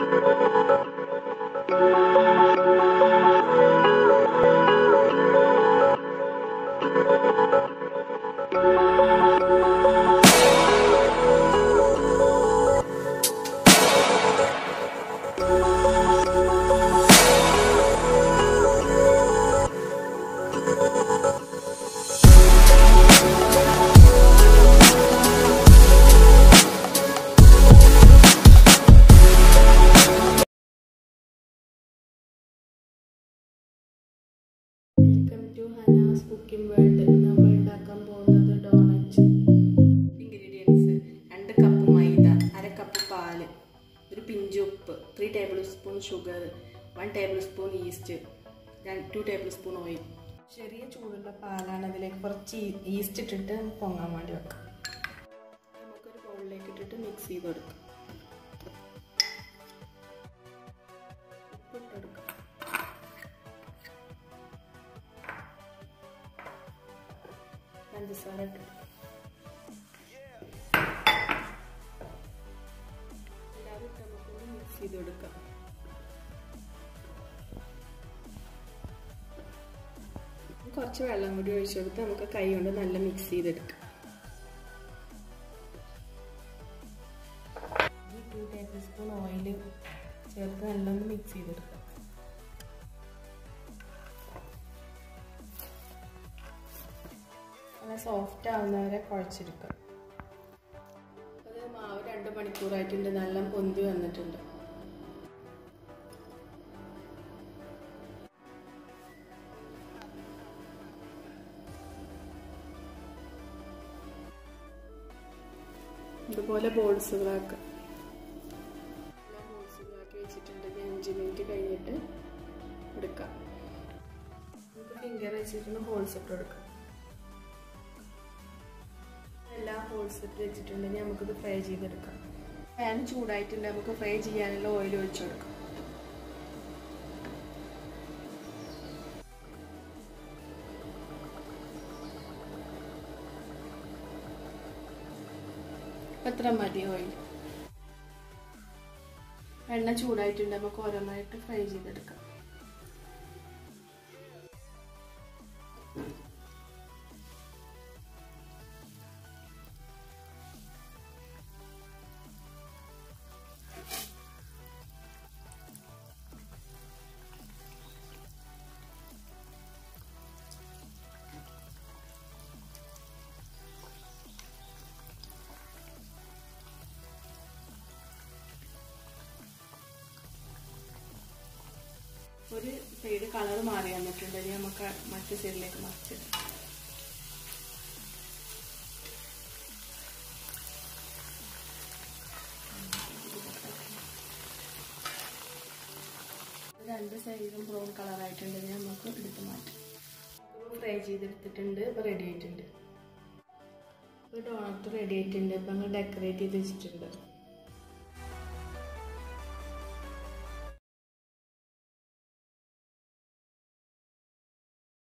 Welcome to Hannah's Cooking World. നമ്മൾ ഉണ്ടാക്കാൻ പോകുന്നത് ഡോണറ്റ്. ഇൻഗ്രീഡിയൻസ് 2 കപ്പ് മൈദ, 1/2 കപ്പ് പാൽ, ഒരു പിഞ്ച് ഉപ്പ്, 3 tablespoon sugar, 1 tablespoon yeast, 2 tablespoon oil. ചെറിയ ചൂടുള്ള പാലാണ്. അതിലേക്ക് കുറച്ച് ഈസ്റ്റ് ഇട്ടിട്ട് പൊങ്ങാൻ വേണ്ടി വെക്കാം. നമുക്കൊരു ബൗളിലേക്ക് ഇട്ടിട്ട് മിക്സ് ചെയ്ത് കൊടുക്കാം. ഉപ്പ് ഇട്ടെടുക്കാം. പഞ്ചസാര ഇട്ട് എല്ലാവരും നമുക്കൊന്ന് മിക്സ് ചെയ്ത് കൊടുക്കാം. കുറച്ച് വെള്ളം കൂടി ഒഴിച്ചു കൊടുത്ത് നമുക്ക് കൈ കൊണ്ട് നല്ല മിക്സ് ചെയ്തെടുക്കാം. 2 ടേബിൾ സ്പൂൺ ഓയിൽ ചേർത്ത് നല്ലൊന്ന് മിക്സ് ചെയ്തെടുക്കാം. സോഫ്റ്റ് ആവുന്നവരെ കുഴച്ചെടുക്കാം. അത് മാവ് 2 മണിക്കൂറായിട്ടുണ്ട്. നല്ല പൊന്തി വന്നിട്ടുണ്ട്. ഇതുപോലെ ബോൾസുകളാക്കാം. ബോൾസുകളാക്കി വെച്ചിട്ടുണ്ടെങ്കിൽ 5 മിനിറ്റ് കഴിഞ്ഞിട്ട് എടുക്കാം. നമുക്ക് ഫിംഗർ വെച്ചിട്ട് ഹോൾസ് ഇട്ട് കൊടുക്കാം. എല്ലാ ഹോൾസ് ഇട്ട് വെച്ചിട്ടുണ്ടെങ്കിൽ നമുക്കിത് ഫ്രൈ ചെയ്തെടുക്കാം. പാൻ ചൂടായിട്ടുണ്ട്. നമുക്ക് ഫ്രൈ ചെയ്യാനുള്ള ഓയിൽ ഒഴിച്ചു കൊടുക്കാം. എത്ര മതി ഓയിൽ. എണ്ണ ചൂടായിട്ടുണ്ട്. നമുക്ക് ഓരോന്നായിട്ട് ഫ്രൈ ചെയ്തെടുക്കാം. ഒരു സൈഡ് കളർ മാറി വന്നിട്ടുണ്ടെങ്കിൽ നമുക്ക് മറ്റു സൈഡിലേക്ക് മറിച്ചിടാം. രണ്ട് സൈഡും ബ്രൗൺ കളർ ആയിട്ടുണ്ടെങ്കിൽ നമുക്ക് എടുത്ത് മാറ്റാം. ഫ്രൈ ചെയ്തെടുത്തിട്ടുണ്ട്. ഇപ്പോൾ റെഡി ആയിട്ടുണ്ട്. ഇപ്പോൾ ഡോണറ്റ് റെഡി ആയിട്ടുണ്ട്. ഇപ്പോൾ നമ്മൾ ഡെക്കറേറ്റ് ചെയ്ത് വെച്ചിട്ടുണ്ട്.